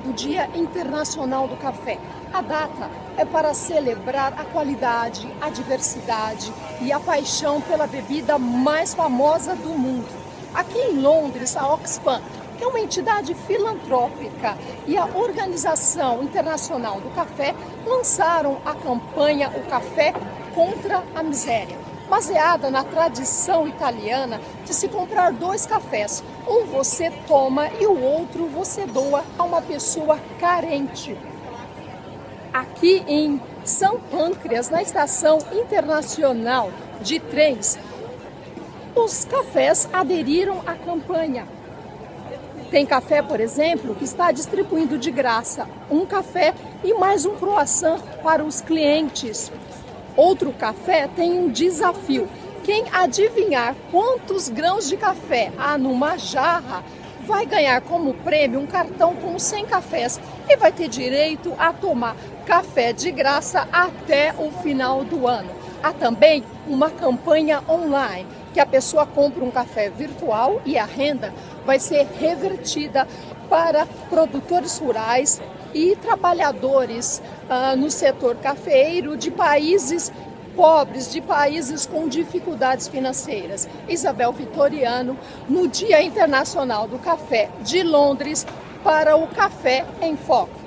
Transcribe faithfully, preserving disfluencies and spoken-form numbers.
do Dia Internacional do Café. A data é para celebrar a qualidade, a diversidade e a paixão pela bebida mais famosa do mundo. Aqui em Londres, a Oxfam, que é uma entidade filantrópica, e a Organização Internacional do Café lançaram a campanha O Café contra a Miséria, baseada na tradição italiana de se comprar dois cafés. Um você toma e o outro você doa a uma pessoa carente. Aqui em São Pâncreas, na Estação Internacional de Trens, os cafés aderiram à campanha. Tem café, por exemplo, que está distribuindo de graça um café e mais um croissant para os clientes. Outro café tem um desafio. Quem adivinhar quantos grãos de café há numa jarra vai ganhar como prêmio um cartão com cem cafés e vai ter direito a tomar café de graça até o final do ano. Há também uma campanha online, que a pessoa compra um café virtual e a renda vai ser revertida para produtores rurais e trabalhadores ah, no setor cafeeiro de países pobres, de países com dificuldades financeiras. Isabel Vitoriano, no Dia Internacional do Café de Londres, para o Café em Foco.